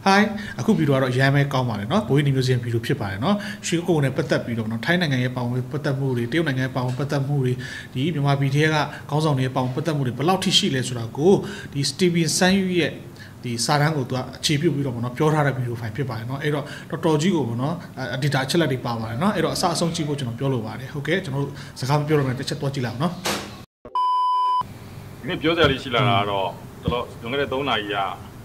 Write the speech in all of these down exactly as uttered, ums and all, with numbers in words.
Hi အခုဗီဒီယိုကတော့ရမ်းမဲကောင်းပါတယ်เนาะဘိုးကြီးမျိုးစင်ဗီဒီယိုဖြစ်ပါတယ်เนาะရွှေကုန်းနဲ့ပတ်သက်ပြီးတော့เนาะထိုင်းနိုင်ငံရဲ့ပေါင်ပတ်သက်မှုတွေတရုတ်နိုင်ငံရဲ့ပေါင်ပတ်သက်မှုတွေဒီမြန်မာပြည်ထဲကခေါင်းဆောင်တွေရဲ့ပေါင်ပတ်သက်မှုတွေဘယ်လောက်ထိရှိလဲဆိုတာကိုဒီ Steven San Yu ရဲ့ဒီစာတမ်းကိုသူကအခြေပြုပြီးတော့ပေါ့နော်ပြောထားတဲ့ဗီဒီယိုဖိုင်ဖြစ်ပါတယ်เนาะအဲ့တော့တော်တော်ကြီးကိုပေါ့နော် data အချက်လက်တွေပါပါတယ်เนาะအဲ့တော့အစအဆုံးကြည့်ဖို့ကျွန်တော်ပြောလိုပါတယ်ဟုတ်ကဲ့ကျွန်တော်တို့စကားမပြောတော့မယ်တစ်ချက်တော့ကြည့်လိုက်အောင်เนาะဒီနေ့ပြောစရာလေးရှိလာတာကတော့တော်တော်လွန်ခဲ့တဲ့သုံးနာရီက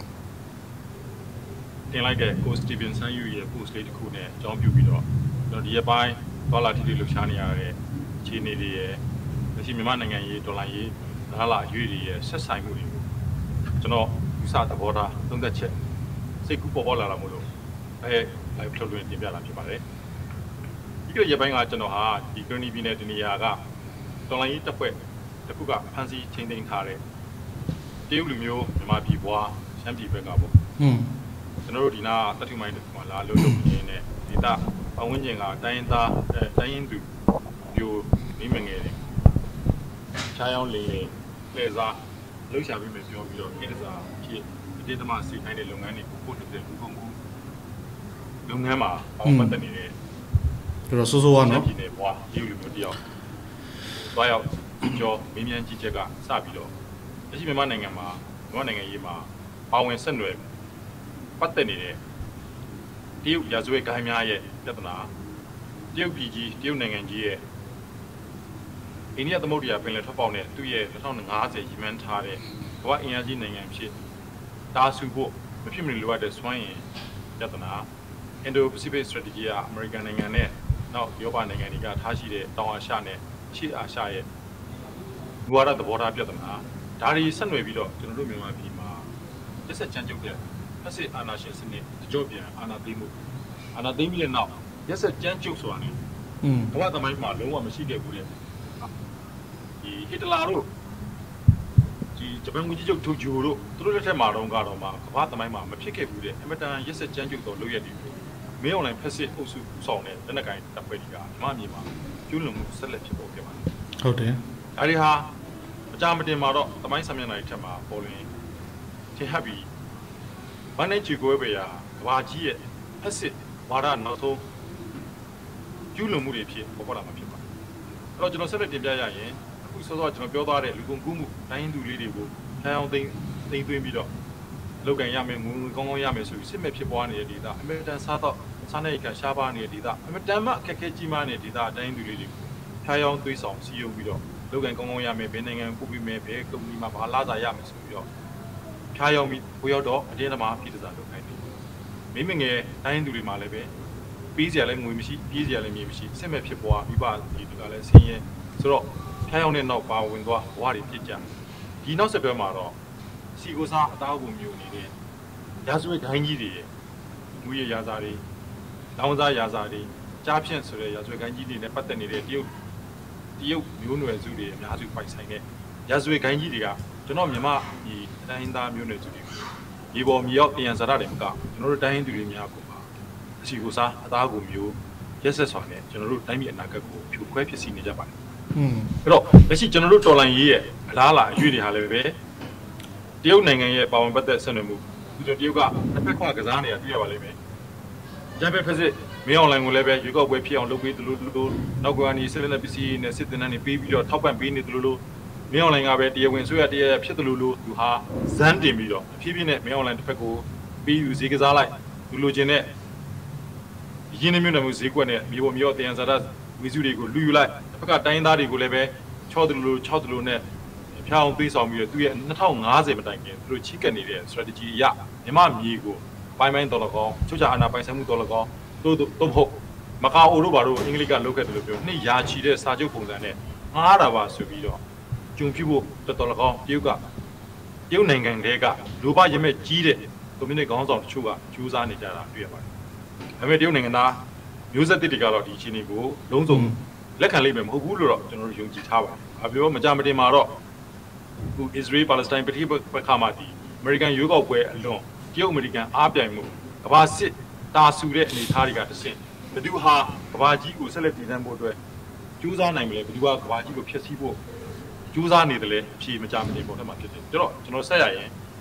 တင်လိုက်တဲ့ ကို Steven San Yu ရဲ့ post လေးတစ်ခုနဲ့အကြောင်းပြုပြီးတော့ကျွန်တော်ဒီရက်ပိုင်းဒေါ်လာထိထိလှုပ်ရှားနေရတဲ့အခြေအနေတွေရဲ့လက်ရှိမြန်မာနိုင်ငံရေးဒေါ်လာရေးနားလာအရွေးတွေရဲ့ဆက်ဆိုင်မှုတွေကိုကျွန်တော်ဥစားသဘောထားသုံးသက်ချက်စိတ်ကူးပေါ်ပေါ်လာလာမို့လို့အဲ live ထုတ်လွှင့်တင်ပြလာဖြစ်ပါတယ်ဒီကရက်ပိုင်းကကျွန်တော်ဟာဒီကရဏီပြည်နယ်တနေရာကဒေါ်လာရေးတပ်ဖွဲ့တစ်ခုကဖန်စီချင်းသိမ်းထားတဲ့တရုတ်လူမျိုးမြန်မာပြည်ဘွားရှမ်းပြည်ဘက်ကပေါ့อืมကျွန်တော်တို့ဒီနာတတိမိုင်းတစ်ခုမှလာလို့လုပ်နေနေဒေတာပတ်ဝန်းကျင်ကတိုင်းရင်းသားအဲတိုင်းရင်းသူမျိုးမိမငယ်တွေခြားရောင်းလေးလှည့်စားလှုပ်ရှားပြီးမှပြောပြီးတော့ကိစ္စဖြစ်ဒီတမစီခိုင်းတဲ့လုပ်ငန်းတွေကိုပို့တဲ့လူကုန်ကူလုပ်ငန်းမှာအောင်ပတ်သက်နေတဲ့တော်တော်ဆိုးဆိုးဝါးနော်ဒီနေ့ဘွားဒီလူမျိုးတယောက်တွားရောက်ကျော်မင်းမြန်ကြီးချက်ကစပြီးတော့လက်ရှိမြန်မာနိုင်ငံမှာမြန်မာနိုင်ငံရေးမှာပါဝင်ဆက်နွယ်ပတ်သက်နေတဲ့တရုတ်ရာဇဝတ်ဂိုင်းများရဲ့ပြဿနာတရုတ်ပြည်ကြီးတရုတ်နိုင်ငံကြီးရဲ့အိန္ဒိယသမုဒ္ဒရာပင်လယ်ထွက်ပေါက်နဲ့သူ့ရဲ့two thousand fiftyရည်မှန်းထားတဲ့ကမ္ဘာအင်အားကြီးနိုင်ငံဖြစ်တာဆူဖို့မဖြစ်မနေလိုအပ်တဲ့စွမ်းရည်ပြဿနာ Indo-Pacific Strategy ကအမေရိကန်နိုင်ငံနဲ့နောက်ဥရောပနိုင်ငံတွေကထားရှိတဲ့တောင်အာရှနဲ့အရှေ့အာရှရဲ့မူဝါဒသဘောထားပြဿနာဒါတွေဆက်နွယ်ပြီးတော့ကျွန်တော်တို့မြန်မာပြည်မှာလက်ဆက်ချမ်းကျုပ်တဲ့ဖက်စစ်အာဏာရှင်စနစ်ကြော့ပြန်အာဏာသိမ်းမှုအာဏာသိမ်းပြီးတဲ့နောက်လက်ဆက်ချမ်းကျုပ်ဆိုတာနဲ့อืมကမ္ဘာသမိုင်းမှာလုံးဝမရှိခဲ့ဘူးတဲ့ဒီဟစ်တလာတို့ဒီဂျပန်ဝန်ကြီးချုပ်တိုဂျိုတို့သူတို့လက်ထက်မှာတော့ကတော့မှကမ္ဘာသမိုင်းမှာမဖြစ်ခဲ့ဘူးတဲ့အမတန်ရက်ဆက်ချမ်းကျုပ်သောလုပ်ရက်တွေမင်းအွန်လိုင်းဖက်စစ်အုပ်စုဆောင်တဲ့လက်နက်ကိုင်တပ်ဖွဲ့တွေကမြန်မာပြည်မှာကျူးလွန်မှုဆက်လက်ဖြစ်ပေါ်ခဲ့ပါတယ်ဟုတ်တယ်အဲဒီဟာအကြမ်းမတင်မှာတော့သမိုင်းဆံမျက်နှာတွေထက်မှာပေါ်လွင်ထင်ဟပ်ပြီးမန်နိုင်ချီကိုပဲရာကဘာကြီးရဲ့ဖက်စစ်ဝါဒနောက်ဆုံးကျူးလွန်မှုတွေဖြစ်ပေါ်ပေါ်လာမှာဖြစ်ပါတယ်အဲ့တော့ကျွန်တော်ဆက်လက်တင်ပြရရင်အခုစောစောကျွန်တော်ပြောသွားတဲ့လူကုန်ကူးမှုတိုင်းသူလေးတွေကိုထမ်းအောင်သိမ်းသိမ်းသွင်းပြီးတော့လောက်ကန်ရမယ်ငွေငွေကောင်းကောင်းရမယ်ဆိုပြီးစစ်မဲ့ဖြစ်ပွားနေတဲ့ဒေသအမေရိကန်စားတော့စားနေကရှားပါနေတဲ့ဒေသအမေရိကန်မှအခက်အခဲကြီးမားနေတဲ့ဒေသအတိုင်းသူလေးတွေကိုဖျားယောင်းသွေးဆောင်စီယုံပြီးတော့လောက်ကန်ကောင်းကောင်းရမယ်ဘယ်နိုင်ငံပို့ပြီးမယ်ဘယ်ကုမ္ပဏီမှာဘာလာစားရမယ်ဆိုပြီးတော့ဖျားယောင်းပြီးဘိုးရောက်တော့အတင်းသမားပြည်တစားလုပ်ခိုင်းတယ်မိမငယ်တိုင်းသူတွေမှာလည်းပဲပြီးစရာလည်းငွေမရှိပြီးစရာလည်းမြေမရှိစစ်မဲ့ဖြစ်ပွားပြီးပါဒီကလည်းဆင်းရဲဆိုတော့ဖျားယောင်းတဲ့နောက်ပါဝင်သွားဘဝတွေဖြစ်ကြဒီနောက်ဆက်တွဲမှာတော့စီကိုစားအသားအုပ်မျိုးနေတဲ့ရာဇဝတ်ဂိုင်းကြီးတွေရဲ့ငွေရရာဇာတွေလောင်စားရာဇာတွေကြားဖြန့်ဆိုတဲ့ရာဇဝတ်ဂိုင်းကြီးတွေနဲ့ပတ်သက်နေတဲ့တရုတ်တရုတ်မျိုးနွယ်စုတွေအများစုပိုင်ဆိုင်တဲ့ရာဇဝတ်ဂိုင်းကြီးတွေကကျွန်တော်မြန်မာဒီတိုင်းသားမျိုးနွယ်စုတွေဒီပေါ်မြေရောက်တရားစားတယ်မကကျွန်တော်တို့တိုင်းသူတွေများကိုပါအစီကိုစားအသားအုပ်မျိုးရက်ဆက်စွာနဲ့ကျွန်တော်တို့တိုင်းပြည်အနာဂတ်ကိုဖြိုခွဲဖြစ်စီနေကြပါတယ်อืมအဲ့တော့လက်ရှိကျွန်တော်တို့တော်လိုင်းရေးရဲ့အလားအလာအရွေးတွေဟာလည်းပဲတရုတ်နိုင်ငံရဲ့ပါဝင်ပတ်သက်ဆက်နွယ်မှုဒီတရုတ်ကတစ်ဖက်ခွာကစားနေတာတွေ့ရပါလိမ့်မယ်။ဂျပန်ဖက်စစ်မင်းအွန်လိုင်းကိုလည်းပဲရွေးကောက်ပွဲဖြစ်အောင်လုပ်ပေးသလိုလိုနောက်ကနေစစ်လက်နက်ပစ္စည်းနဲ့စစ်တင်တဲ့နေပေးပြီးတော့ထောက်ပံ့ပေးနေသလိုလိုမင်းအွန်လိုင်းကပဲတရားဝင်ဆွေးရတရားဖြစ်သလိုလိုသူဟာဇန်းတင်ပြီးတော့အဖြစ်ဖြစ်နဲ့မင်းအွန်လိုင်းတစ်ဖက်ကိုပြီးယူဈေးကစားလိုက်သူလိုချင်တဲ့ရင်းနှီးမြှုပ်နှံမှုဈေးကွက်နဲ့မြေပေါ်မြေရောတရားစားတဲ့ဝီစုတွေကိုလူယူလိုက်တစ်ဖက်ကတိုင်းသားတွေကိုလည်းပဲချောသလိုလိုချောသလိုနဲ့ဖျောင်းပေးဆောင်ပြီးတော့သူရဲ့two thousand fiftyမတိုင်ခင်သူတို့ချီးကပ်နေတဲ့ strategy အရမြန်မာမြေကိုပိုင်းပိုင်းတော်လကောင်းချုပ်ချအာဏာပိုင်ဆိုင်မှုတော်လကောင်းတို့တို့ဟုတ်မကာအိုတို့ဘာတို့အင်္ဂလိပ်ကလောက်ခဲ့တယ်လို့ပြောနှစ်ရာချီတဲ့စာချုပ်ပုံစံနဲ့ငားတာပါဆိုပြီးတော့ဂျုံပြဖို့တော်လကောင်းတရုတ်ကတရုတ်နိုင်ငံတွေကလူပရမဲ့ကြီးတဲ့ကွန်မြူနတီခေါင်းဆောင်တချို့ကကြိုးစားနေကြတာတွေ့ရပါတယ်။ဒါပေမဲ့တရုတ်နိုင်ငံသားမျိုးဆက်တစ်တွေကတော့ဒီအခြေအနေကိုလုံးစုံလက်ခံလိမ့်မယ်မဟုတ်ဘူးလို့တော့ကျွန်တော်တို့ယုံကြည်ထားပါတယ်။အပြောမကြမတင်မှာတော့အခု Israel Palestine ပဋိပက္ခမှာဒီ American ရွေးကောက်ပွဲအလွန်တရုတ် American အားပြိုင်မှုကမ္ဘာစစ်တာဆူတဲ့အနေအထားတွေကတဆင့်ဘယ်သူဟာကမ္ဘာကြီးကိုဆက်လက်တည်တံ့ဖို့အတွက်ကြိုးစားနိုင်မလဲဘယ်သူကကမ္ဘာကြီးကိုဖျက်ဆီးဖို့ကြိုးစားနေတယ်လဲအဖြေမကြမတင်ပေါ်ထက်မှာဖြစ်တယ်ကျွန်တော်ကျွန်တော်ဆက်ရရင်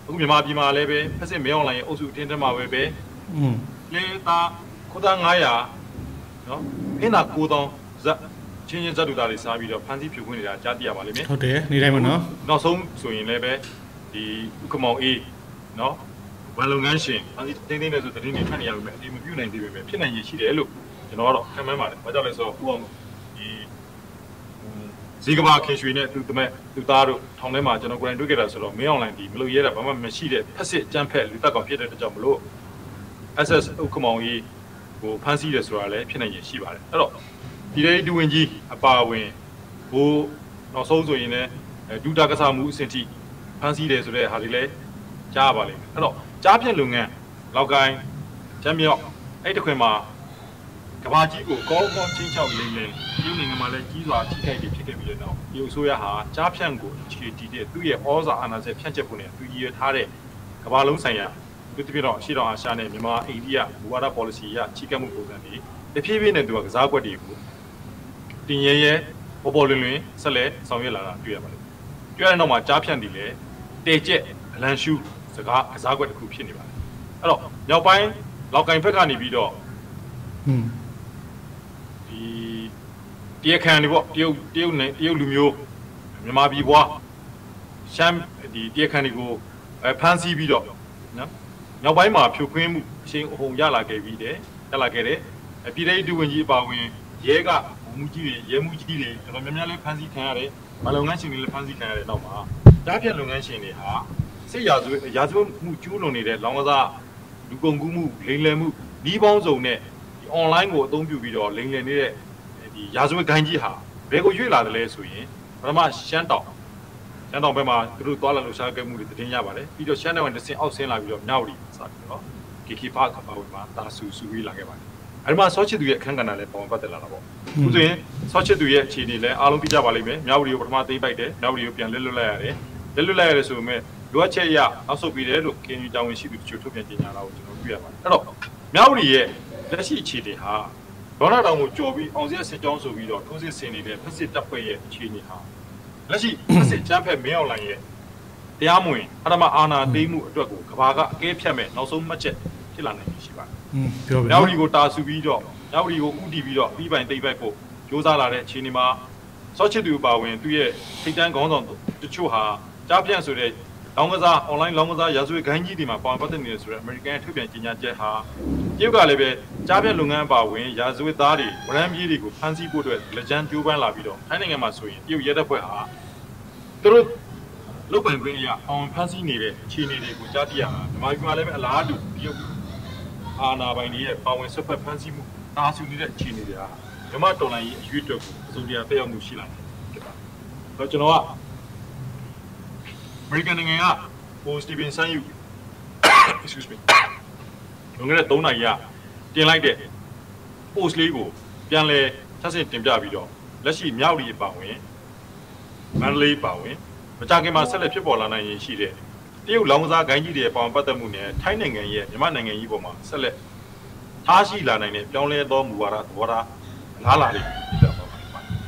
အခုမြန်မာပြည်မှာလည်းပဲဖက်စစ်မင်းအောင်လိုင်းရဲ့အုပ်စုအတင်းတက်မှာပဲပဲอืมလေတာခိုးသားnine hundredနော်အင်းသာnine thousandဇက်ချင်းချင်းဇက်တူသားတွေစားပြီးတော့ဖန်စီဖြူခွင့်နေတာကြားသိရပါလိမ့်မယ်ဟုတ်တယ်နေတိုင်းမနော်နောက်ဆုံးဆိုရင်လည်းပဲဒီဥက္ကမောင်အေးနော်ဝန်လုပ်ငန်းရှင်ဖန်စီတင်းတင်းနဲ့ဆိုတင်းနေဖတ်နေရပြီအဒီမပြုတ်နိုင်သေးပဲဖြစ်နိုင်ရရှိတယ်လို့ကျွန်တော်ကတော့ခံမှန်းပါတယ်ဘာကြောင့်လဲဆိုတော့ဥအောင်ဒီဇီကဘာခင်ရွှေနဲ့သူတမဲ့သူသားတို့ထောင်ထဲမှာကျွန်တော်ကိုယ်တိုင်တွေ့ခဲ့တာဆိုတော့မင်းအောင်လိုင်းဒီမလို့ရဲတာဘာမှမရှိတဲ့ဖက်စစ်ကြမ်းဖက်လူတက်ကောင်ဖြစ်တဲ့အတွက်ကြောင့်မလို့ S S ဥက္ကမောင်ကြီးဟိုဖန်စီတယ်ဆိုတာလည်းဖြစ်နိုင်ရရှိပါတယ်အဲ့တော့ဒီလေးဒူဝင်ကြီးအပါဝင်ဟိုနောက်ဆုံးဆိုရင်လည်းဒူတာကစားမှုအဆင့်ထိဖန်စီတယ်ဆိုတဲ့ဟာတွေလည်းကြားပါလိမ့်မယ်အဲ့တော့ကြားပြက်လုပ်ငန်းလောက်ကိုင်းချမ်းမြောက်အဲ့တခွင်မှာကဘာကြီးကိုကောင်းကောင်းချင်းချောက်လိမ့်လိမ့်ဒီနိုင်ငံမှာလည်းကြီးစွာထိခိုက်တွေဖြစ်ခဲ့ပြီးတဲ့နောက်ဒီအစိုးရဟာကြားဖြန့်ကိုအခြေတည်တဲ့သူ့ရဲ့ဩဇာအာဏာစက်ဖြန့်ချက်ဖို့နဲ့သူရည်ထားတဲ့ကဘာလုံးဆိုင်ရာသူတပြည့်တော့ရှေ့တော်အာရှနဲ့မြန်မာအိန္ဒိယဘူဝါဒ policy ရချီးကပ်မှုပုံစံတွေတဖြည်းဖြည်းနဲ့သူကကစားကွက်တွေကိုတင်ရဲရဲပေါ်ပေါ်လွင်လွင်ဆက်လက်ဆောင်ရွက်လာတာတွေ့ရပါတယ်တွေ့ရတဲ့နောက်မှာကြားဖြန့်တည်လေတေကျက်အလန်ရှူစကားကစားကွက်တစ်ခုဖြစ်နေပါတယ်အဲ့တော့မြောက်ပိုင်းလောက်ကင်ဖက်ကနေပြီးတော့ဟွန်းဒီတရားခံတွေပေါ့တရုတ်တရုတ်နဲ့တရုတ်လူမျိုးမြန်မာပြည်ဘွားရှမ်းဒီတရားခံတွေကိုဖမ်းဆီးပြီးတော့နော်မြောက်ပိုင်းမှာဖြိုခွင်းမှုအရှင်အဟုန်ရလာခဲ့ပြီးတယ်ရလာခဲ့တယ်ပြည်ထောင်စုဝန်ကြီးအပါဝင်ရဲကမူကြီးတွေရဲမှုကြီးတွေတော်တော်များများလေးဖမ်းဆီးခံရတယ်မလုပ်ငန်းရှင်တွေလည်းဖမ်းဆီးခံရတဲ့နောက်မှာကြားဖြတ်လုပ်ငန်းရှင်တွေဟာစစ်ရာဇဝရာဇဝမှုကျူးလွန်နေတဲ့လောင်ကစားလူကုန်ကူးမှုလိမ်လည်မှုဒီပေါင်းစုံနဲ့ဒီ online ကိုအသုံးပြုပြီးတော့လိမ်လည်နေတဲ့ဒီရာဇဝဂိုင်းကြီးဟာဘယ်ကိုရွေ့လာတယ်လဲဆိုရင်ပထမရှမ်းတောင်ရှမ်းတောင်ဘက်မှာသူတို့သွားလာလို့ရှားခဲ့မှုတွေတင်ရပါတယ်ပြီးတော့ရှမ်းတောင်ကတဆင်အောက်ဆင်းလာပြီးတော့မြောက်ရီစပြီးတော့ကီကီပါကပါဝင်မှာတာဆူဆူပြီးလာခဲ့ပါတယ်အဲဒီမှာဆော့ချစ်သူရဲ့အခန်းကဏ္ဍလည်းပုံပတ်သက်လာတာပေါ့အခုဆိုရင်ဆော့ချစ်သူရဲ့အခြေအနေလည်းအားလုံးသိကြပါလိမ့်မယ်မြောက်ရီကိုပထမသိမ့်ပိုက်တယ်မြောက်ရီကိုပြန်လွတ်လွတ်လိုက်ရတယ်လွတ်လွတ်လိုက်ရတယ်ဆိုပေမဲ့လိုအပ်ချက်အရအောက်ဆုတ်ပြီးတယ်လို့ကင်ယူတာဝန်ရှိသူတို့ထုတ်ပြန်ကြေညာလာကိုကျွန်တော်တွေ့ရပါတယ်အဲ့တော့မြောက်ရီရဲ့လက်ရှိအခြေအနေဟာဒေါနာတောင်ကိုကြော်ပြီးအောင်စရစစ်ကြောင်းဆိုပြီးတော့ထိုးစစ်ဆင်နေတဲ့ဖက်စစ်တပ်ဖွဲ့ရဲ့အခြေအနေဟာလက်ရှိဖက်စစ်ချမ်းဖက်မင်းအောင်လှိုင်ရဲ့တရားမဝင်အထမအာဏာသိမ်းမှုအတွက်ကိုကဘာကအကဲဖြတ်မဲ့နောက်ဆုံးမှတ်ချက်ဖြစ်လာနိုင်ရှိပါတယ်။อืมပြောပြ။မြောက်ရီကိုတာဆူပြီးတော့မြောက်ရီကိုဥတီပြီးတော့ပြီးပိုင်သိမ့်ပိုက်ဖို့ကြိုးစားလာတဲ့အခြေအနေမှာစောချစ်သူပါဝင်သူရဲ့ထိတ်တန်းခေါင်းဆောင်တချို့ဟာကြားပြန့်ဆိုတဲ့လောင်းကစား online လောင်းကစားရာဇဝတ်ဂိုင်းကြီးတွေမှာပါဝင်ပတ်သက်နေတယ်ဆိုတော့ American ထုတ်ပြန်ကြေညာချက်ဟာတရုတ်ကလည်းပဲကြားပြန့်လုပ်ငန်းပါဝင်ရာဇဝတ်သားတွေဝရမ်းပြေးတွေကိုဖမ်းဆီးဖို့အတွက်လက်ကျန်းကြိုးပမ်းလာပြီးတော့ထိုင်းနိုင်ငံမှာဆိုရင်တရုတ်ရဲတပ်ဖွဲ့ဟာသူတို့လုတ်ပိုင်ခွင့်အရအောင်ဖမ်းဆီးနေတဲ့အခြေအနေတွေကိုကြားသိရမှာဒီမှာဒီမှာလည်းပဲအလားတူတရုတ်အာဏာပိုင်တွေရဲ့ပါဝင်ဆွတ်ဖက်ဖမ်းဆီးမှုတာဆူနေတဲ့အခြေအနေတွေဟာဓမ္မတော်လှန်ရေးအရွေးအတွက်ကိုအစိုးရဖက်ရောက်မှုရှိလာတယ်ဖြစ်ပါတယ်။တော့ကျွန်တော်က American နိုင်ငံကဟိုစတီဗင်ဆန်ယူ excuse me လွန်ခဲ့တဲ့သုံးနာရီကတင်လိုက်တဲ့ post လေးကိုပြန်လဲဆက်စစ်တင်ပြပြီးတော့လက်ရှိမြောက်ရီပါဝင်မန္တလေးပါဝင်မကြခင်မှာဆက်လက်ဖြစ်ပေါ်လာနိုင်ရရှိတဲ့တရုတ်လောင်ကစားဂိုင်းကြီးတွေပေါင်းပတ်သက်မှုနဲ့ထိုင်းနိုင်ငံရဲ့မြန်မာနိုင်ငံကြီးပေါ်မှာဆက်လက်ထားရှိလာနိုင်တဲ့ပြောင်းလဲသောမူဝါဒသဘောထားလားလာလေးဖြစ်တော့ပါပါ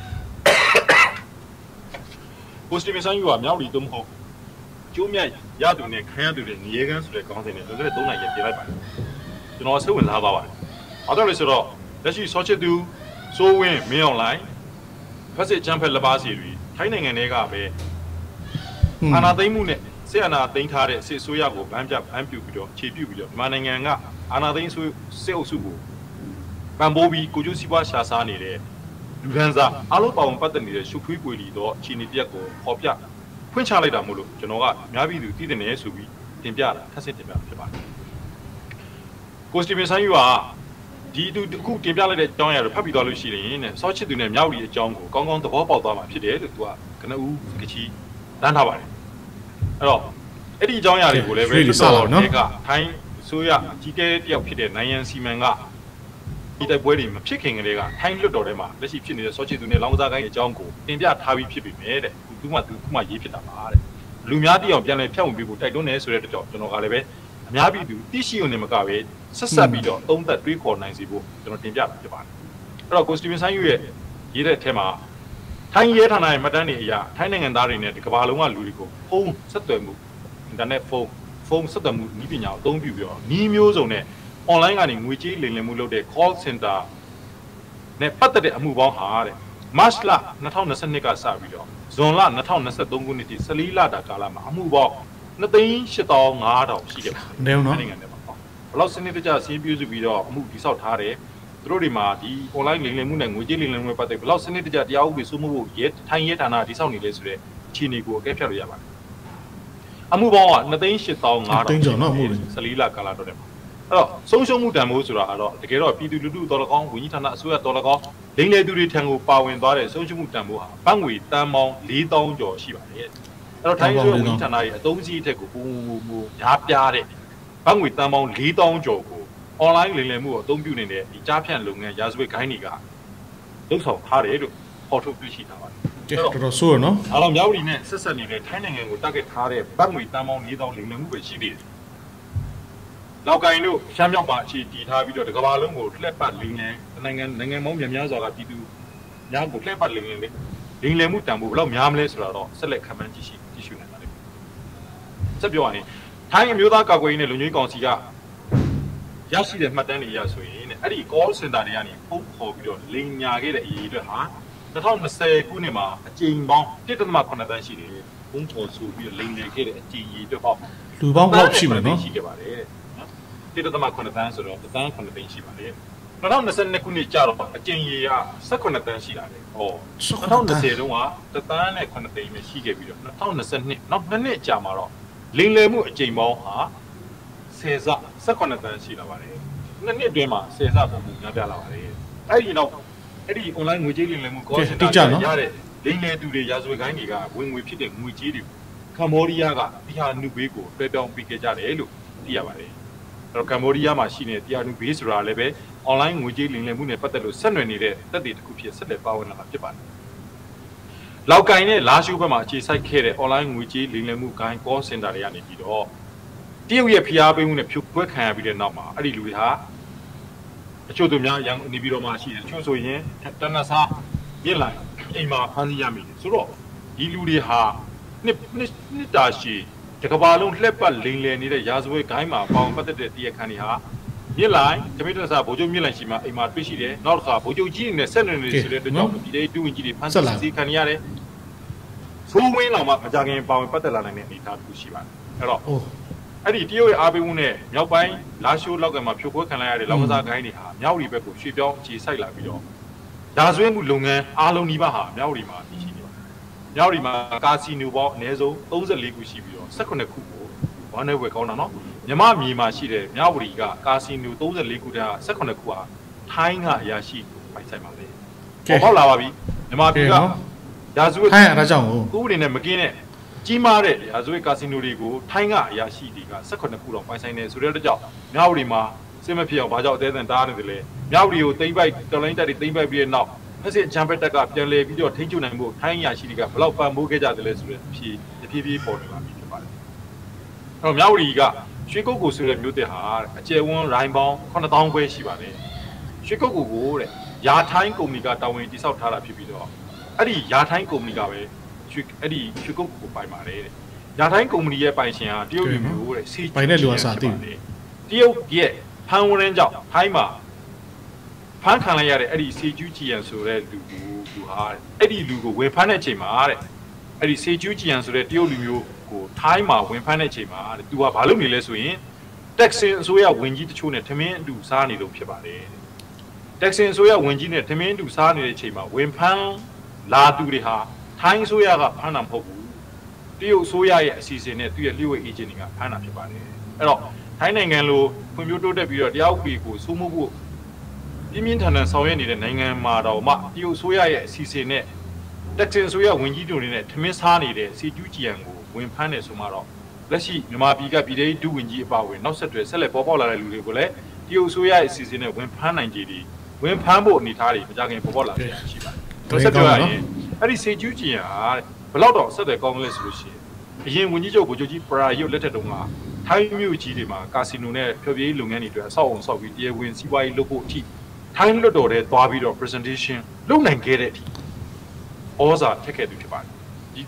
ပိုစတီဗင်ဆန်ယူကမြောက်ရီတုံးဟုတ်ကျိုးမြတ်ရသူနဲ့ခံရသူတွေငရေကန်းဆိုတဲ့ခေါင်းစဉ်နဲ့လွန်ခဲ့တဲ့သုံးနာရီပြင်လိုက်ပါတယ်ကျွန်တော်စိတ်ဝင်စားသွားပါတယ်ဘာကြောင့်လဲဆိုတော့လက်ရှိဆော့ချစ်သူစိုးဝင်းမင်းအောင်လိုင်းဖက်စစ်ချမ်းဖက်လက်ပါစီတွေထိုင်းနိုင်ငံတွေကပဲအာဏာသိမ်းမှုနဲ့စစ်အာဏာသိမ်းထားတဲ့စစ်အစိုးရကိုဗန်းပြဗန်းပြူပြီးတော့ခြေပြုတ်ပြီးတော့မြန်မာနိုင်ငံကအာဏာသိမ်းစစ်အုပ်စုကိုပံ့ပိုးပြီးကိုကျိုးစီးပွားရှာစားနေတဲ့လူဒန်းစားအားလုံးပါဝင်ပတ်သက်နေတဲ့ရှုပ်ထွေးပွေလီတော့အခြေအနေတစ်ရပ်ကိုပေါ်ပြဖွင့်ချလိုက်တာမို့လို့ကျွန်တော်ကအများပြည်သူသိတဲ့နယ်ဆိုပြီးတင်ပြတာထပ်ဆင့်တင်ပြဖြစ်ပါတယ်ကိုစတီဗင်ဆန်ယူကဒီသူအခုတင်ပြလိုက်တဲ့အကြောင်းအရာတွေဖတ်ပြီးသွားလို့ရှိရင်နဲ့စောချစ်သူနဲ့မြောက်ရီအကြောင်းကိုကောင်းကောင်းသဘောပေါက်သွားမှာဖြစ်တယ်လို့သူကကနဦးကချီတန်းထားပါတယ်အဲ့တော့အဲ့ဒီအကြောင်းအရာတွေကိုလည်းပဲတော်တော်တွေကထိုင်းဆိုရကြီးကဲတယောက်ဖြစ်တဲ့နိုင်ရန်စီမံကဒီတိုက်ပွဲတွေမဖြစ်ခင်ကလေးကထိုင်းလွတ်တော်ထဲမှာလက်ရှိဖြစ်နေတဲ့စောချစ်သူနဲ့လောင်ကစားကိုင်းအကြောင်းကိုတင်ပြထားပြီးဖြစ်ပြီမဲ့တဲ့သူမှသူမှရေးဖြစ်တာပါတဲ့လူများတိအောင်ပြန်လဲဖြတ်ဝင်ပြီးဖို့တိုက်တွန်းနေဆိုတဲ့ကြောင့်ကျွန်တော်ကလည်းပဲအများပြည်သူသိရှိုံနဲ့မကပဲဆက်ဆက်ပြီးတော့သုံးသက်တွေးခေါ်နိုင်စီဖို့ကျွန်တော်တင်ပြတာဖြစ်ပါတယ်အဲ့တော့ကိုစတီဗင်ဆန်ယူရဲ့ရေးတဲ့အထက်မှာထိုင်းရဲဌာနရဲ့မှတ်တမ်းတွေအရထိုင်းနိုင်ငံသားတွေနဲ့ဒီကမ္ဘာလုံးကလူတွေကိုဖုန်းဆက်သွယ်မှုအင်တာနက်ဖုန်းဖုန်းဆက်သွယ်မှုနည်းပညာကိုအသုံးပြုပြီးတော့နီးမျိုးစုံနဲ့ online ကနေငွေကြေးလိမ်လည်မှုလုပ်တဲ့ call center နဲ့ပတ်သက်တဲ့အမှုပေါင်းဟာတဲ့ March လtwenty twenty-twoကစပြီးတော့ဇွန်လtwenty twenty-threeခုနှစ်ထိfourteenလတာကာလမှာအမှုပေါင်းtwoသိန်းeight thousand five thousandရှိခဲ့ပါတယ်။နေနော်နိုင်ငံထဲမှာပေါ့။ဘလောက်စနစ်တကျစီးပြည့်စုပြီးတော့အမှုတိစောက်ထားတယ်။သူတို့တွေမှာဒီ online လိမ်လည်မှုနဲ့ငွေကြေးလိမ်လည်မှုပတ်သက်ဘလောက်စနစ်တကျတရားဥပဒေစိုးမိုးဖို့ရဲထိုင်ရဲဌာနတိစောက်နေလဲဆိုတဲ့အခြေအနေကိုအကဲဖြတ်လို့ရပါတယ်။အမှုပေါင်းကtwoသိန်းeight thousand five thousandကျော်နော်အမှုတွေfourteenလကာလတော့တယ်။အဲ့တော့ဆုံးရှုံးမှုတန်ဖိုးဆိုတာကတော့တကယ်တော့ပြည်သူလူထုတော်လကောင်းဝန်ကြီးဌာနအစိုးရတော်လကောင်းလိမ်လည်သူတွေထံကိုပါဝင်သွားတဲ့ဆုံးရှုံးမှုတန်ဖိုးဟာဘတ်ငွေတန်ပေါင်းfour thousandကျော်ရှိပါတယ်။အဲ့တော့ထိုင်းဆိုဝန်ကြီးဌာနရဲ့အသုံးစည်းအထက်ကိုပူပူရားပြားတဲ့ဘတ်ငွေတန်ပေါင်းfour thousandကျော်ကို online လိမ်လည်မှုကိုအသုံးပြုနေတဲ့ဒီကြားဖြန့်လုပ်ငန်းရာဇဝတ်ဂိုင်းတွေကလှုပ်ဆောင်ထားတယ်လို့ဖော်ထုတ်တွေ့ရှိထားပါတယ်။တော်တော်ဆိုးရနော်။အဲ့တော့မြောက်ပြည်နဲ့ဆက်ဆက်နေတဲ့ထိုင်းနိုင်ငံကို target ထားတဲ့ဘတ်ငွေတန်ပေါင်းfour thousandလိမ်လည်မှုပဲရှိသေးတယ်။နောက်ကိုင်းတို့ရှမ်းမြောက်မှာအခြေတည်ထားပြီးတော့ဒီကမ္ဘာလုံးကိုလှည့်ပတ်လိမ်လည်နိုင်ငံနိုင်ငံပေါင်းများများစွာကပြည်သူများကိုလှည့်ပတ်လိမ်လည်လိမ်လည်မှုတန်ဖိုးဘယ်လောက်များမလဲဆိုတာတော့ဆက်လက်ခံမှန်းကြည့်ရှိကြည့်ရှုနိုင်ပါလိမ့်မယ်။ဆက်ပြောရရင်ထိုင်းအမျိုးသားကာကွယ်ရေးနဲ့လူမျိုးကောင်စီကရရှိတဲ့မှတ်တမ်းတွေအရဆိုရင်အဲ့ဒီ call center တွေကနေပုံခေါ်ပြီးတော့လိမ်ညာခဲ့တဲ့အရေးအတွက်ဟာtwenty twentyခုနှစ်မှာအကြိမ်ပေါင်းone point sevenသန်းရှိတယ်။ပုံခေါ်ဆိုပြီးတော့လိမ်လည်ခဲ့တဲ့အကြိမ်ရေးအတွက်ပေါ့လူပေါင်းဘယ်လောက်ရှိမလဲနော်ရှိခဲ့ပါတယ်တဲ့။one point sevenသန်းဆိုတော့one thousand sevenသိန်းရှိပါတယ်။twenty twenty-twoခုနှစ်ကျတော့အကြိမ်ရေကseventeenသန်းရှိလာတယ်။ဟောtwenty twentyတုန်းကone thousand sevenသိန်းပဲရှိခဲ့ပြီးတော့twenty twenty-twoနောက်နှစ်နှစ်ကြာမှာတော့လိမ်လည်မှုအကြိမ်ပေါင်းဟာtenဆseventeenသန်းရှိလာပါတယ်။နှစ်နှစ်အတွင်းမှာtenဆပုံမှုများပြလာပါတယ်။အဲ့ဒီနောက်အဲ့ဒီ online ငွေကြေးလိမ်လည်မှု call center ရတဲ့လိမ်လည်သူတွေရာဇဝတ်ဂိုင်းတွေကဝင်ငွေဖြစ်တဲ့ငွေကြေးတွေကိုကမ္ဘောဒီးယားကတီဟာနုဘေးကိုတွဲပြောင်းပေးခဲ့ကြတယ်လို့သိရပါတယ်။အဲ့တော့ကမ္ဘောဒီးယားမှာရှိနေတဲ့တီဟာနုဘေးဆိုတာလည်းပဲ online ငွေကြေးလိမ်လည်မှုနဲ့ပတ်သက်လို့ဆက်နွယ်နေတဲ့တပ်တွေတစ်ခုဖြစ်ဆက်လက်ပါဝင်လာတာဖြစ်ပါတယ်။လောက်ကိုင်းနဲ့လာရှိုးဘက်မှာအခြေစိုက်ခဲ့တဲ့ online ငွေကြေးလိမ်လည်မှုဂိုင်း call center တွေကနေပြီးတော့တရုတ်ရဲ့ဖိအားပေးမှုနဲ့ဖြိုခွဲခံရပြီးတဲ့နောက်မှာအဲ့ဒီလူတွေဟာအချို့သူများရန်နေပြီးတော့မှရှိတယ်ချို့ဆိုရင်တနဆာမြစ်လိုက်အိမ်မှာဖမ်းဆီးရမိတယ်ဆိုတော့ဒီလူတွေဟာနှစ်နှစ်တာရှိတကဘာလုံးလှက်ပတ်လိမ်လည်နေတဲ့ရာဇဝတ်ဂိုင်းမှာပေါင်ပတ်သက်တဲ့တရားခံတွေဟာမြစ်လိုက်တမိတဆာဗိုလ်ချုပ်မြစ်လိုက်ရှိမှအိမ်မှာတွေ့ရှိတယ်နောက်တစ်ခါဗိုလ်ချုပ်ကြီးနဲ့ဆက်နွယ်နေဆိုတဲ့အတွက်ကြောင့်ဒီလေးတူဝင်ကြီးတွေဖမ်းဆီးခံရတယ်ဆိုးဝင်းတော်မှာမကြခင်ပေါင်ပတ်သက်လာနိုင်တဲ့အနေအထားတစ်ခုရှိပါတယ်အဲ့တော့အဲ့ဒီတရုတ်ရဲ့အားပေးမှုနဲ့မြောက်ပိုင်းလာရှိုးလောက်ကမှာဖြိုခွဲခံလိုက်ရတဲ့လောက်ကစားဂိုင်းတွေဟာမြောက်ရီဘက်ကိုရွှေ့ပြောင်းအခြေစိုက်လာပြီးတော့ဒါဆွဲမှုလုပ်ငန်းအားလုံးဒီဘက်ဟာမြောက်ရီမှာတည်ရှိနေပါတယ်။မြောက်ရီမှာကာစီနိုပေါင်းအနည်းဆုံးthirty-fourခုရှိပြီးတော့eighteenခုကိုဝမ်းနဲ့ဝယ်ကောင်းတာနော်။မြမမြေမှာရှိတဲ့မြောက်ရီကကာစီနိုthirty-fourခုတည်းကeighteenခုဟာထိုင်းကအရာရှိပိုင်ဆိုင်ပါလေ။ပေါ်ပေါက်လာပါပြီ။မြမပြည်ကဒါဆွဲထိုင်းအားကြောင့်ကိုဥပဒေနဲ့မကင်းတဲ့ကြီးမားတဲ့ရာဇဝတ်ကာစီနိုတွေကိုထိုင်းကအရာရှိတွေကeighteenခုတော့ပိုင်ဆိုင်နေဆိုတဲ့အတွက်ကြောင့်မြောက်ရီမှာစစ်မဖြစ်အောင်ဘာကြောင့်အသေးအံတားနေတယ်လဲမြောက်ရီကိုတိမ့်ပိုက်တော်လိုင်းတက်တွေတိမ့်ပိုက်ပြီးတဲ့နောက်ဖက်စစ်ချမ်ပက်တက်ကပြန်လည်ပြီးတော့ထိန်းချုပ်နိုင်ဖို့ထိုင်းအရာရှိတွေကဘလောက်ပံ့ပိုးခဲ့ကြတယ်လဲဆိုတဲ့အဖြေတဖြည်းဖြည်းပေါ်လာပြီဖြစ်ပါတယ်။အဲ့တော့မြောက်ရီကရွှေကုတ်ကိုဆိုတဲ့မျိုးတဲ့ဟာအကျယ်ဝန်းရိုင်းပေါင်းnine thousandခွဲရှိပါတယ်။ရွှေကုတ်ကိုကိုတဲ့ယာထိုင်းကုမ္ပဏီကတာဝန်တိစောက်ထားတာဖြစ်ပြီးတော့အဲ့ဒီယာထိုင်းကုမ္ပဏီကပဲရွှေအဲ့ဒီရွှေကုတ်ကိုပိုင်ပါတယ်တဲ့။ယာထိုင်းကုမ္ပဏီရဲ့ပိုင်ရှင်ဟာတရုတ်လူမျိုးတဲ့စီပိုင်တဲ့လူအစားသိတယ်။တရုတ်ရဲ့ဖန်ဝရင်းကြောင့်ထိုင်းမှာဖန်ခံလိုက်ရတဲ့အဲ့ဒီစေကျူးကြည်ရန်ဆိုတဲ့လူကိုလူဟာအဲ့ဒီလူကိုဝင်ဖမ်းတဲ့အချိန်မှာတဲ့အဲ့ဒီစေကျူးကြည်ရန်ဆိုတဲ့တရုတ်လူမျိုးကိုထိုင်းမှာဝင်ဖမ်းတဲ့အချိန်မှာတဲ့သူကဘာလုပ်နေလဲဆိုရင်တက်ဆင်အစိုးရဝင်ကြီးတချို့နဲ့ထမင်းအတူစားနေလို့ဖြစ်ပါတယ်တက်ဆင်အစိုးရဝင်ကြီးနဲ့ထမင်းအတူစားနေတဲ့အချိန်မှာဝင်ဖမ်းလာသူတွေဟာထိုင်းအစိုးရကဖမ်းတာမဟုတ်ဘူးတရုတ်အစိုးရရဲ့အစီအစဉ်နဲ့သူ့ရဲ့လျှို့ဝှက်အေဂျင်တွေကဖမ်းတာဖြစ်ပါတယ်အဲ့တော့ထိုင်းနိုင်ငံလိုဖွံ့ဖြိုးတိုးတက်ပြီးတော့တရားဥပဒေကိုစိုးမိုးဖို့ပြင်းပြင်းထန်ထန်ဆောင်ရွက်နေတဲ့နိုင်ငံမှာတော့မှတရုတ်အစိုးရရဲ့အစီအစဉ်နဲ့တက်ဆင်အစိုးရဝင်ကြီးတို့နဲ့ထမင်းစားနေတဲ့စီကျူးဂျီယန်ကိုဝင်ဖမ်းတယ်ဆိုမှတော့လက်ရှိမြန်မာပြည်ကပြည်ထောင်စုဝင်ကြီးအပါအဝင်နောက်ဆက်တွဲဆက်လက်ပေါ်ပေါက်လာတဲ့လူတွေကိုလည်းတရုတ်အစိုးရရဲ့အစီအစဉ်နဲ့ဝင်ဖမ်းနိုင်ကြသည်ဝင်ဖမ်းဖို့အနေထားတွေမကြခင်ပေါ်ပေါက်လာပြန်ရှိပါတယ်ဆက်တွဲရရင်အဲ့ဒီစီကျူးဂျီယန်ဟာဘယ်တော့ဆက်တယ်ကောင်းလဲဆိုလို့ရှိရင်အရင်ဝင်ကြီးချုပ်ဗိုလ်ချုပ်ကြီးပရာယုတ်လက်ထက်တုန်းကထိုင်းမြို့ကြီးတွေမှာကာစီနိုနဲ့ဖျော်ဖြေရေးလုပ်ငန်းတွေအတွက်အဆောက်အအုံဆောက်ပြီးတရားဝင်စီးပွားရေးလုပ်ဖို့အထိထိုင်းလွှတ်တော်ထဲသွားပြီးတော့ presentation လုပ်နိုင်ခဲ့တဲ့အထိဩဇာထက်ခဲ့သူဖြစ်ပါတယ်ဒီ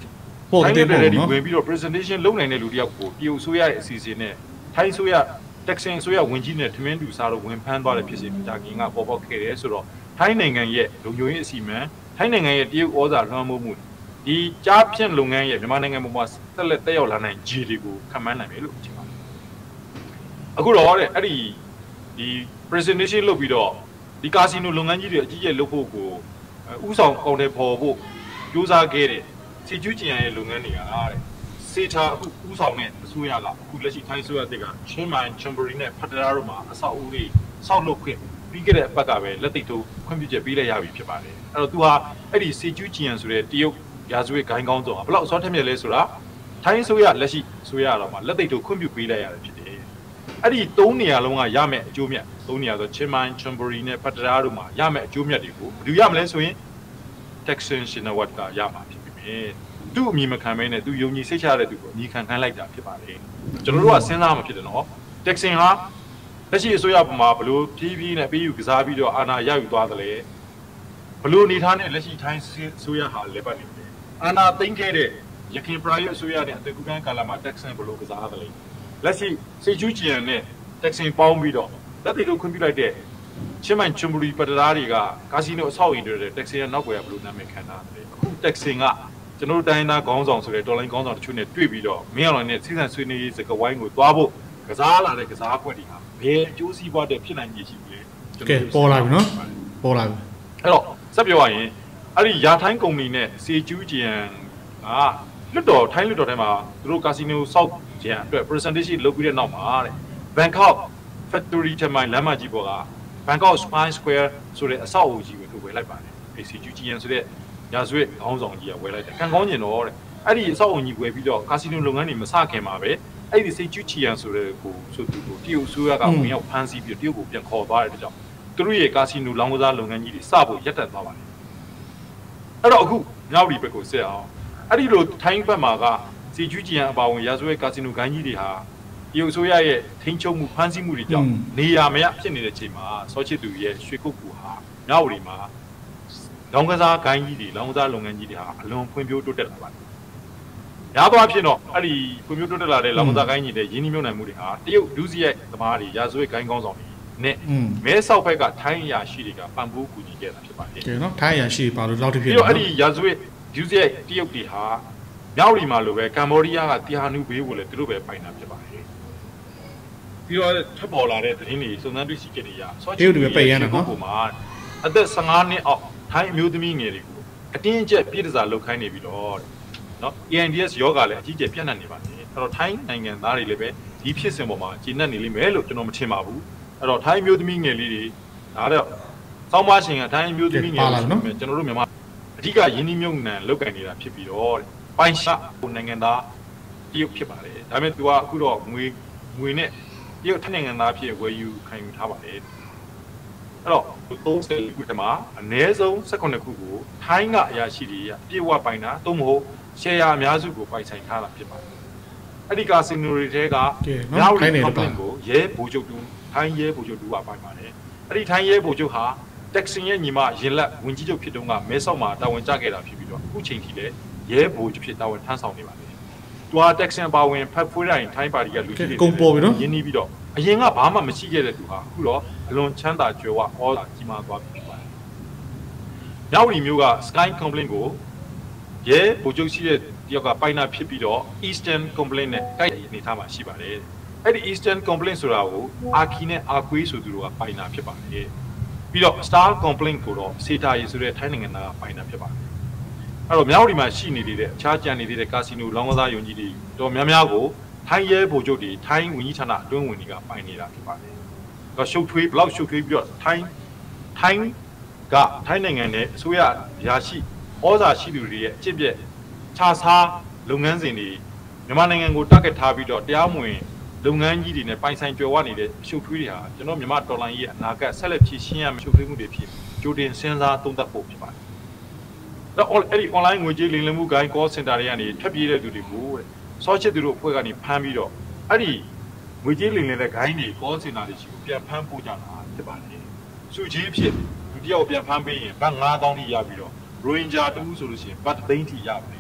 ပေါ်တဲ့ပေါ်နော်ဝင်ပြီးတော့ presentation လုပ်နိုင်တဲ့လူတယောက်ကိုတရုတ်ဆိုရရဲ့အစီအစဉ်နဲ့ထိုင်းဆိုရ taxing ဆိုရဝင်ကြီးနဲ့ထမင်းတူစားတော့ဝင်ဖမ်းသွားတဲ့ဖြစ်စဉ်ကြာကင်ကပေါ်ပေါက်ခဲ့တယ်ဆိုတော့ထိုင်းနိုင်ငံရဲ့လုံခြုံရေးအစီအမံထိုင်းနိုင်ငံရဲ့တရုတ်ဩဇာလွှမ်းမိုးမှုဒီကြားဖြန့်လုပ်ငန်းရဲ့မြန်မာနိုင်ငံပေါ်မှာတက်လက်တက်ရောက်လာနိုင်ခြေတွေကိုခံမှန်းနိုင်မယ်လို့ထင်ပါတယ်အခုတော့တဲ့အဲ့ဒီဒီ presentation လုပ်ပြီးတော့ဒီကာစီနိုလုပ်ငန်းကြီးတွေအကြီးကျယ်လုပ်ဖို့ကိုဥဆောင်ကောင်တယ်ပေါ်ဖို့ကြိုးစားခဲ့တဲ့စီကျူးကျင်ရဲ့လုပ်ငန်းတွေကတဲ့စေချာအခုဥဆောင်တဲ့အစိုးရကအခုလက်ရှိထိုင်းဆိုရတဲ့ကချင်းမိုင်ချမ်ဘရီနဲ့ဖတ်တရာတို့မှာအဆောက်အဦတွေဆောက်လုပ်ခွင့်ပြီးခဲ့တဲ့အပတ်ကပဲလက်သိထိုးခွင့်ပြုချက်ပေးလိုက်ရပြီဖြစ်ပါတယ်အဲ့တော့သူဟာအဲ့ဒီစီကျူးကျင်ဆိုတဲ့တရုတ်ရာဇဝတ်ဂိုင်းကောင်းဆောင်ကဘလောက်အစောထက်မြက်လဲဆိုတာထိုင်းဆိုရလက်ရှိဆိုရတော့မှာလက်သိထိုးခွင့်ပြုပေးလိုက်ရတယ်ဖြစ်တယ်အဲ့ဒီသုံးနေရာလုံးကရမယ်အကျိုးမြတ်သုံးနေရာဆိုချင်းမိုင်ချမ်ဘရီနဲ့ဖတ်တရာတို့မှာရမယ်အကျိုးမြတ်တွေကိုဘယ်လိုရမလဲဆိုရင် taxation shinawat ကရမှာဖြစ်ပြီသူ့အမိမခံမဲနဲ့သူယုံကြည်စိတ်ချရတဲ့သူကိုအမိခံခိုင်းလိုက်တာဖြစ်ပါလေကျွန်တော်တို့ကစဉ်းစားမှဖြစ်တယ်နော် taxing ဟာလက်ရှိအစိုးရပုံမှာဘလို့ဖြည်းဖြည်းနဲ့ပြီးယူကစားပြီးတော့အာဏာရယူသွားတယ်လေဘလို့နေထားနဲ့လက်ရှိထိုင်းအစိုးရဟာလက်ပတ်နေတယ်အာဏာသိမ်းခဲ့တဲ့ရခိုင်ပရာယွတ်အစိုးရနဲ့အတူကူကန်းကာလာမှာ taxing ဘလို့ကစားတယ်လေလက်ရှိစေကျူးကျင်နဲ့ taxing ပေါင်းပြီးတော့လက်တွေတို့ခွင့်ပြုလိုက်တဲ့ချင်းမိုင်ချွန်ဘူရီပတရာတွေကကာစီနိုအဆောက်အဦတွေတဲ့ taxing ရဲ့နောက်ွယ်ကဘလို့နာမည်ခံတာလဲအခု taxing ကကျွန်တော်တို့တိုင်းသားခေါင်းဆောင်ဆိုတဲ့ဒေါ်လာခေါင်းဆောင်တချို့နဲ့တွေ့ပြီးတော့မင်းအောင်နဲ့စီးစံဆွေးနွေးရေးစကားဝိုင်းကိုသွားဖို့ကစားလာတဲ့ကစားအဖွဲ့တွေဟာဘယ်အကျိုးစီးပွားတဲ့ဖြစ်နိုင်ရရှိပြီလဲကဲပေါ်လာပြီနော်ပေါ်လာပြီအဲ့တော့စက်ပြောရရင်အဲ့ဒီယာထိုင်းကုမ္ပဏီနဲ့စီကျူးကျန်ကလွတ်တော်ထိုင်းလွတ်တော်ထဲမှာသူတို့ကာစီနိုဆောက်ကျန်အတွက် presentation လုပ်ပြီးတဲ့နောက်မှာတဲ့ Bangkok Factory ထဲမှာလမ်းမကြီးပေါ်က Bangkok Spine Square ဆိုတဲ့အဆောက်အဦကြီးကိုသူဝယ်လိုက်ပါတယ်အဲ့စီကျူးကျန်ဆိုတဲ့ရာဇဝတ်ခေါင်းဆောင်ကြီးကဝယ်လိုက်တယ်ကံကောင်းကျင်တော့တဲ့အဲ့ဒီအဆောက်အဦကြီးဝယ်ပြီးတော့ကာစီနိုလုပ်ငန်းတွေမစခင်မှာပဲအဲ့ဒီစိတ်ကျူးချီယန်ဆိုတဲ့ကိုဆိုသူကိုတရုတ်ဆိုရကဝင်ရောက်ဖမ်းဆီးပြီးတရုတ်ကိုပြန်ခေါ်သွားတဲ့ကြောင့်သူတို့ရဲ့ကာစီနိုလောင်းကစားလုပ်ငန်းကြီးတွေစဖို့ရပ်တန့်သွားပါတယ်အဲ့တော့အခုမြောက်ဒီဘက်ကိုဆက်အောင်အဲ့ဒီလိုထိုင်းဘက်မှာကစိတ်ကျူးချီယန်အပါဝင်ရာဇဝတ်ကာစီနိုဂိုင်းကြီးတွေဟာတရုတ်ဆိုရရဲ့ထိန်းချုပ်မှုဖမ်းဆီးမှုတွေကြောင့်နေရာမရဖြစ်နေတဲ့ချိန်မှာစောချစ်သူရဲ့ရွှေကုတ်ကူဟာမြောက်ဒီမှာလောင်းကစားဂိုင်းကြီးတွေလောင်းကစားလုပ်ငန်းကြီးတွေဟာအလွန်ဖွံ့ဖြိုးတိုးတက်လာပါတယ်။များသောအားဖြင့်တော့အဲ့ဒီဖွံ့ဖြိုးတိုးတက်လာတဲ့လောင်းကစားဂိုင်းကြီးတွေရင်းနှီးမြှုပ်နှံမှုတွေဟာတရုတ်ဒုစရိုက်သမားတွေရာဇဝတ်ဂိုင်းကောင်းဆောင်တွေနဲ့မဲဆောက်ဘက်ကထိုင်းအရာရှိတွေကပံ့ပိုးကူညီခဲ့တာဖြစ်ပါတယ်။ကဲနော်ထိုင်းအရာရှိပါလို့လောက်တစ်ဖြစ်ပြီးတော့အဲ့ဒီရာဇဝတ်ဒုစရိုက်တရုတ်တွေဟာမြောက်ဒီမှာလိုပဲကမ္ဘောဒီးယားကတီဟာနူဘေးကိုလည်းသူတို့ပဲပိုင်တာဖြစ်ပါတယ်။ပြီးတော့ထပ်ပေါ်လာတဲ့သတင်းတွေစုံစမ်းတွေ့ရှိချက်တွေအရဆော့ချီတွေပဲပိတ်ရမ်းတာနော်။အသက်ဆယ်ငါးနှစ်အောက်ထိုင်းအမျိုးသမီးငယ်တွေကိုအတင်းအကျပ်ပြည်တစားလောက်ခိုင်းနေပြီးတော့နော် A N D S ယောဂလည်းအကြီးကျယ်ပြန့်နှံ့နေပါတယ်အဲ့တော့ထိုင်းနိုင်ငံသားတွေလည်းပဲဒီဖြစ်စဉ်ပေါ်မှာကျဉ်းနှံ့နေလိမ့်မယ်လို့ကျွန်တော်မထင်ပါဘူးအဲ့တော့ထိုင်းအမျိုးသမီးငယ်လေးတွေဒါတော့စောင်းပါရှင်ကထိုင်းအမျိုးသမီးငယ်လေးတွေကျွန်တော်တို့မြန်မာအဓိကယင်းနှိမ့်မြုံနှံလောက်ကင်နေတာဖြစ်ပြီးတော့ပိုင်ရှာနိုင်ငံသားတရုတ်ဖြစ်ပါတယ်ဒါပေမဲ့သူကအခုတော့ငွေငွေနဲ့တရုတ်ထိုင်းနိုင်ငံသားဖြစ်ဝယ်ယူခံယူထားပါတယ်အဲ့တော့သုံးဆယ်ခုတမှာအနည်းဆုံး၁၈ခုကိုထိုင်းကအရာရှိတွေပြေဝပိုင်တာသို့မဟုတ်ရှယ်ယာအများစုကိုပိုင်ဆိုင်ထားတာဖြစ်ပါတယ်အဲ့ဒီကာစီနိုတွေထဲကနောက်ထိုင်းနေတယ်ကိုရဲဘူချုပ်တူထိုင်းရဲဘူချုပ်တူကပိုင်ပါတယ်အဲ့ဒီထိုင်းရဲဘူချုပ်ဟာတက်ဆင်ရဲ့ညီမရင်လက်ဝင်ကြီးချုပ်ဖြစ်တုန်းကမဲဆောက်မှာတာဝန်ကျခဲ့တာဖြစ်ပြီးတော့အခုချိန်ထိလည်းရဲဘူချုပ်ဖြစ်တာဝန်ထမ်းဆောင်နေပါတယ်သူကတက်ဆင်ပါဝင်ဖတ်ဖွေးတိုင်းထိုင်းပါတီကလူကြီးတွေရင်းနှီးပြီးတော့အရင်ကဘာမှမရှိခဲ့တဲ့သူဟာအခုတော့အလွန်ချမ်းသာကြွယ်ဝဩဇာကြီးမားသွားပြီဖြစ်ပါတယ်။မြောက်ရီမျိုးက Sky Complaint ကိုရဲဗိုလ်ချုပ်ရှိတဲ့တယောက်ကပိုင်နာဖြစ်ပြီးတော့ Eastern Complaint နဲ့ကိုက်နေထားမှာရှိပါတယ်။အဲ့ဒီ Eastern Complaint ဆိုတာကိုအာခီနဲ့အာခွေးဆိုသူတို့ကပိုင်နာဖြစ်ပါတယ်။ပြီးတော့ Star Complaint ကိုတော့စေတာရီဆိုတဲ့ထိုင်းနိုင်ငံသားကပိုင်နာဖြစ်ပါတယ်။အဲ့တော့မြောက်ရီမှာရှိနေသေးတဲ့အခြားကြံနေသေးတဲ့ကာစီနိုလောင်းကစားယုံကြီးတွေတော်များများကိုထိုင်းရဲဗိုလ်ချုပ်တွေထိုင်းဝန်ကြီးဌာနအတွင်းဝင်တွေကပိုင်နေတာဖြစ်ပါတယ်။တော့ရှုပ်ထွေးဘလောက်ရှုပ်ထွေးပြီးတော့ထိုင်းထိုင်းကထိုင်းနိုင်ငံနဲ့အစိုးရရာရှိဩဇာရှိသူတွေရဲ့အကျင့်ပြည့်ခြားစားလုပ်ငန်းစဉ်တွေမြန်မာနိုင်ငံကိုတက်ခဲ့ထားပြီးတော့တရားမဝင်လုပ်ငန်းကြီးတွေနဲ့ပိုင်ဆိုင်ကြွယ်ဝနေတဲ့ရှုပ်ထွေးတွေဟာကျွန်တော်မြန်မာတော်လှန်ရေးရဲ့အနာဂတ်ဆက်လက်ဖြည့်ရှင်းရမယ့်ရှုပ်ထွေးမှုတွေဖြစ်ကြိုတင်စဉ်းစားသုံးသပ်ဖို့ဖြစ်ပါတယ်။တော့အဲ့ဒီ online ငွေကြေးလိမ်လည်မှုဂိုင်း call center တွေကနေထပ်ပြေးတဲ့သူတွေကိုတဲ့စောချစ်သူတို့အဖွဲ့ကနေဖမ်းပြီးတော့အဲ့ဒီငွေကြေးလိမ်လည်တဲ့ဂိုင်းတွေ call center တွေရှိကိုပြန်ဖမ်းပို့ကြတာဖြစ်ပါတယ်။စုကြီးဖြစ်လူတယောက်ပြန်ဖမ်းပေးရင်ဘတ်ငါးသောင်းထိရပြီးတော့ရိုဟင်ဂျာတူဆိုလို့ရှိရင်ဘတ်သိန်းထိရပါတယ်။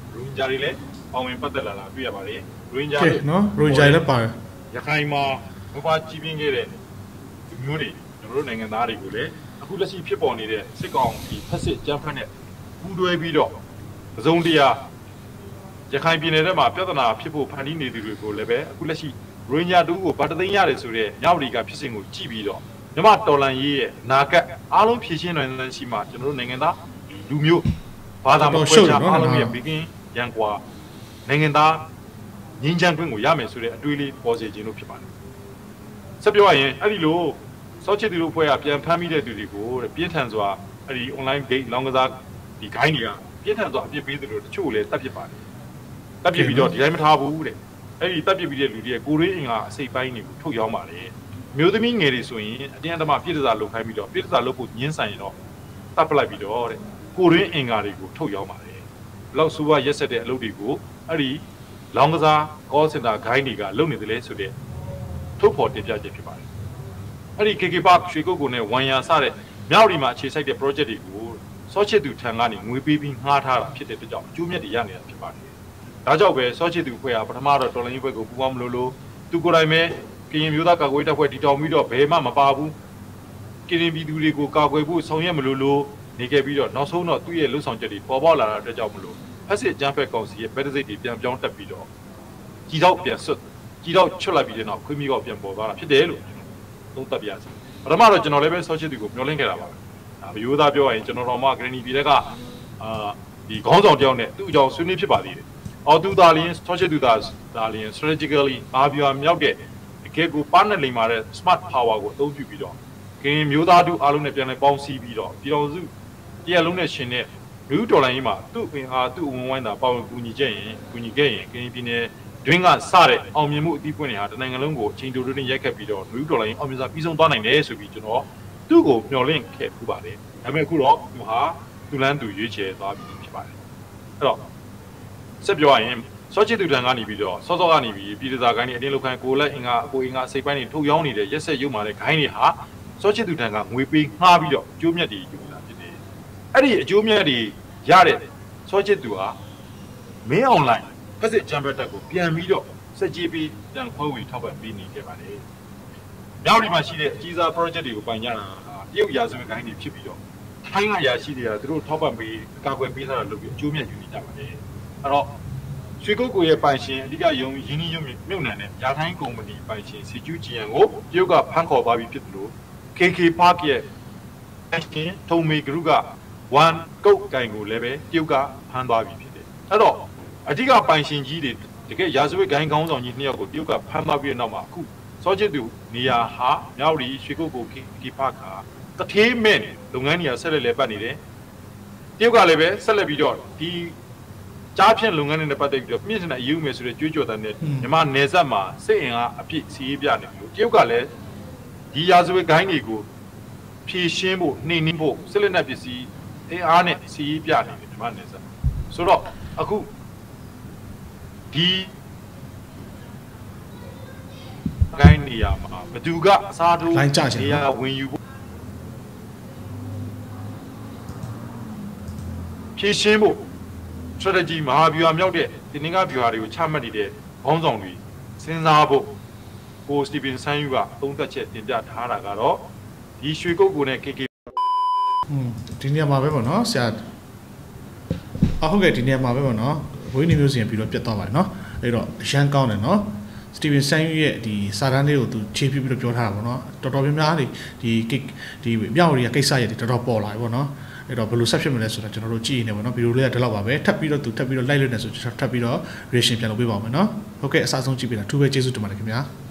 ရိုဟင်ဂျာတွေလည်းပေါဝင်ပတ်သက်လာတာတွေ့ရပါတယ်ရိုဟင်ဂျာနော်ရိုဟင်ဂျာလည်းပါတယ်ရခိုင်မှာဘဝကြီးပြင်းခဲ့တဲ့လူမျိုးတွေကျွန်တော်တို့နိုင်ငံသားတွေကိုလည်းအခုလက်ရှိဖြစ်ပေါ်နေတဲ့စစ်ကောင်စီဖက်စစ်ကြမ်းဖက်နဲ့ပူးတွဲပြီးတော့ပစုံတရားရခိုင်ပြည်နယ်ထဲမှာပြဿနာဖြစ်ဖို့ဖန်တီးနေသူတွေကိုလည်းပဲအခုလက်ရှိရိုဟင်ဂျာတူကိုဗတ်တသိန်းရတယ်ဆိုတဲ့ညဝတီကဖြစ်စဉ်ကိုကြည့်ပြီးတော့မြမတော်လန်ရေးရဲ့နာကတ်အားလုံးဖြည့်ရှင်းနိုင်တဲ့ရှိမှကျွန်တော်တို့နိုင်ငံသားလူမျိုးဘာသာမခွဲခြားအားလုံးရဲ့ဘေကင်းရန်ကွာနိုင်ငံသားငင်းချမ်းခွင့်ကိုရမယ်ဆိုတဲ့အတွေးလေးပေါ်စေခြင်းလို့ဖြစ်ပါတယ်ဆက်ပြောရရင်အဲ့ဒီလိုစောချစ်သူတို့ဖွဲ့ကပြန်ဖမ်းမိတဲ့သူတွေကိုပြင်းထန်စွာအဲ့ဒီ online gate လောင်းကစားဒီ gain တွေကပြင်းထန်စွာအပြစ်ပေးသူတို့တချို့လည်းတပ်ဖြစ်ပါတယ်တပ်ဖြစ်ပြီးတော့ဒီတိုင်းမထားဘူးတဲ့အဲ့ဒီတပ်ဖြစ်ပြီးတဲ့လူတွေကကိုရင်းအင်ကအစိတ်ပိုင်းတွေကိုထုတ်ရောင်းပါတယ်မျိုးသမီးငယ်တွေဆိုရင်အတင်းအဓမ္မပြည့်တစားလုပ်ခိုင်းပြီးတော့ပြည့်တစားလုပ်ဖို့ညှင်းဆန်ရင်တော့တပ်ပလိုက်ပြီးတော့တဲ့ကိုရင်းအင်ကာတွေကိုထုတ်ရောင်းပါတယ်လောက်ဆိုးဝါးရက်ဆက်တဲ့အလုပ်တွေကိုအဲ့ဒီလောင်းကစား call center gain တွေကလုပ်နေတယ်လေဆိုတဲ့ထုတ်ဖော်တင်ပြချက်ဖြစ်ပါတယ်အဲ့ဒီ K K Park ရွှေကုတ်ကိုနဲ့ဝန်ရစတဲ့မြောက်ဒီမှာအခြေစိုက်တဲ့ project တွေကိုစောချစ်သူထံကနေငွေပေးပြီးငှားထားတာဖြစ်တဲ့အတွက်ကြောင့်အကျိုးမြတ်တွေရနေတာဖြစ်ပါတယ်ဒါကြောင့်ပဲစောချစ်သူဖွဲ့ကပထမတော့တော်လိုင်းဘက်ကိုပူပေါင်းမလို့လို့သူကိုယ်တိုင်ပဲကရင်မျိုးသားကာကွယ်တပ်ဖွဲ့တီတောင်ပြီးတော့ဘယ်မှမပါဘူးကရင်ပြည်သူတွေကိုကာကွယ်ဖို့ဆောင်ရွက်မလို့လို့နေခဲ့ပြီးတော့နောက်ဆုံးတော့သူ့ရဲ့လှုပ်ဆောင်ချက်တွေပေါ်ပေါက်လာတဲ့အတွက်ကြောင့်မလို့ဖက်စစ်ဂျမ်ဖက်ကောင်စီရဲ့ဗက်ဒစိတ်တွေပြန်ပြောင်းတက်ပြီးတော့ကြီးတော့ပြန်ဆွတ်ကြီးတော့ချွတ်လိုက်ပြီးတဲ့နောက်ခွေးမီကောပြန်ပေါ်သွားတာဖြစ်တယ်လို့သုံးသပ်ပြရစီပထမတော့ကျွန်တော်လည်းပဲစောချစ်သူကိုမျှော်လင့်ခဲ့တာပါပဲဒါဘယိုးသားပြောရရင်ကျွန်တော်တော်မှဂရနီပြည်တက်ကအာဒီခေါင်းဆောင်တယောက်နဲ့သူ့အကြောင်းဆွေးနွေးဖြစ်ပါသေးတယ်အော်သူသားလင်းစောချစ်သူသားဒါလင်း strategically အာဗျာမြောက်တဲ့တကယ်ကိုပါနဲ့လိမ်မာတဲ့ smart power ကိုအသုံးပြုပြီးတော့ကရင်မျိုးသားတို့အားလုံးနဲ့ပြန်လည်ပေါင်းစည်းပြီးတော့ပြည်တော်စုတရားလုံးနဲ့ရှင်တဲ့လူတော်လိုင်းကြီးမှာသူ့ပင်အားသူ့ဝန်ဝိုင်းတာပေါဝင်ကူညီချက်ရင်ကူညီခဲ့ရင်ကရင်ပြည်နယ်တွင်းကစတဲ့အောင်မြင်မှုအသီးပွင့်တွေဟာတနိုင်ငံလုံးကိုအချိန်တိုတိုနဲ့ရိုက်ခတ်ပြီးတော့လူတော်လိုင်းအောင်မြင်စွာပြီးဆုံးသွားနိုင်တယ်ဆိုပြီးကျွန်တော်သူ့ကိုမျှော်လင့်ခဲ့ပူပါတယ်ဒါပေမဲ့အခုတော့သူဟာသူလန်းသူရွေးချယ်သွားပြီဖြစ်ပါတယ်အဲ့တော့ဆက်ပြောရရင်စောချစ်သူတန်ကနေပြီးတော့စောစောကနေပြီးပြည်သူသားကိုင်းတွေအတင်းလောက်ခိုင်းကိုလက်အင်္ဂါအကိုအင်္ဂါစိတ်ပိုင်းတွေထုတ်ရောင်းနေတဲ့ရက်ဆက်ရုပ်မာတဲ့ဂိုင်းတွေဟာစောချစ်သူတန်ကငွေပေးငှားပြီးတော့အကျိုးမြတ်တွေယူလာဖြစ်တယ်အဲ့ဒီအကျိုးမြတ်တွေရတဲ့စောချစ်သူဟာမင်းအွန်လိုင်းဖက်စစ်ဂျမ်ဘတ်တက်ကိုပြန်ပြီးတော့စက်ကြီးပြီးတန်ခွဲဝေထောက်ပံ့ပေးနေခဲ့ပါတယ်မြောက်ဒီမှာရှိတဲ့အကြီးစား project တွေကိုပိုင်ကြတာဟာတရုတ်ရာဇဝင်ဂိုင်းတွေဖြစ်ပြီးတော့ထိုင်းကရာရှိတွေကသူတို့ထောက်ပံ့ပေးကာကွယ်ပေးထားတာလို့ပြီးအကျိုးမြတ်ယူနေကြပါတယ်အဲ့တော့ရွှေကုတ်ကိုရဲ့ပိုင်ရှင်အဓိကယုံရင်းနှီးရုံမြုပ်နှံတဲ့ရာထိုင်းကုမ္ပဏီပိုင်ရှင်စီကျူးဂျီယန်ကိုတရုတ်ကဖမ်းခေါ်သွားပြီးဖြစ်တယ်လို့ K K Park ရဲ့ပိုင်ရှင်ထုံမေဂရုကone ကုတ်ကင်ကိုလည်းပဲတရုတ်ကဖမ်းသွားပြီးဖြစ်တယ်အဲ့တော့အဓိကပိုင်ရှင်ကြီးတွေတကယ်ရာဇဝတ်ဂိုင်းကောင်းဆောင်ကြီးနှစ်ယောက်ကိုတရုတ်ကဖမ်းသွားပြီးတဲ့နောက်မှာအခုစောချစ်သူနေရာဟာမြောက်ဒီရွှေကုတ်ကို K K Park ကတထေးမဲ့လုပ်ငန်းကြီးဆက်လက်လဲပတ်နေတယ်တရုတ်ကလည်းပဲဆက်လက်ပြီးတော့ဒီကြားဖြန့်လုပ်ငန်းတွေနဲ့ပတ်သက်ပြီးတော့မြင့်စတဲ့အရေးဥမယ်ဆိုတဲ့ကြွေးကြော်တဲ့မြန်မာနယ်စပ်မှာစစ်အင်အားအပြည့်စီးရေးပြနေလို့တရုတ်ကလည်းဒီရာဇဝတ်ဂိုင်းတွေကိုဖြည့်ရှင်းဖို့နှိမ်နှင်းဖို့စစ်လက်နက်ပစ္စည်းအင်အားနဲ့စီးရေးပြနေတယ်မြန်မာနယ်စပ်ဆိုတော့အခုဒီဂိုင်းနေရာမှာဘသူကအစားထိုးနေရာဝင်ယူဖို့ဖြည့်ရှင်းဖို့strategy မဟာဗျူဟာမြောက်တဲ့ဒီနေ့ကဗျူဟာတွေကိုချမှတ်နေတဲ့ခေါင်းဆောင်တွေစဉ်းစားဖို့ကိုစတီဗင်ဆန်ယူကသုံးသက်ချက်တင်ပြထားတာကတော့ဒီရွှေကုတ်ကိုနဲ့ K K อืมဒီနေရာမှာပဲပေါ့နော်ဆရာအဟုတ်ကဲ့ဒီနေရာမှာပဲပေါ့နော်ဝိနည်းမျိုးစီပြီးတော့ပြတ်သွားပါတယ်နော်အဲ့တော့အရန်ကောင်းတယ်နော်စတီဗင်ဆန်ယူရဲ့ဒီစာတန်းလေးကိုသူခြေပြပြီးတော့ပြောထားတာပေါ့နော်တော်တော်များများဒီဒီဒီမြောက်ရီကကိစ္စရဲ့တော်တော်ပေါ်လာပြီပေါ့နော်အဲ့တော့ဘယ်လိုဆက်ဖြစ်မလဲဆိုတာကျွန်တော်တို့ကြည့်နေပါတော့ဗီဒီယိုလေးကဒီလောက်ပါပဲထပ်ပြီးတော့သူထပ်ပြီးတော့ like လုပ်နေဆိုကျွန်တော်ထပ်ပြီးတော့ reaction ပြန်လုပ်ပေးပါဦးမယ်နော်ဟုတ်ကဲ့အစားဆုံးကြည့်ပေးတာအထူးပဲကျေးဇူးတင်ပါတယ်ခင်ဗျာ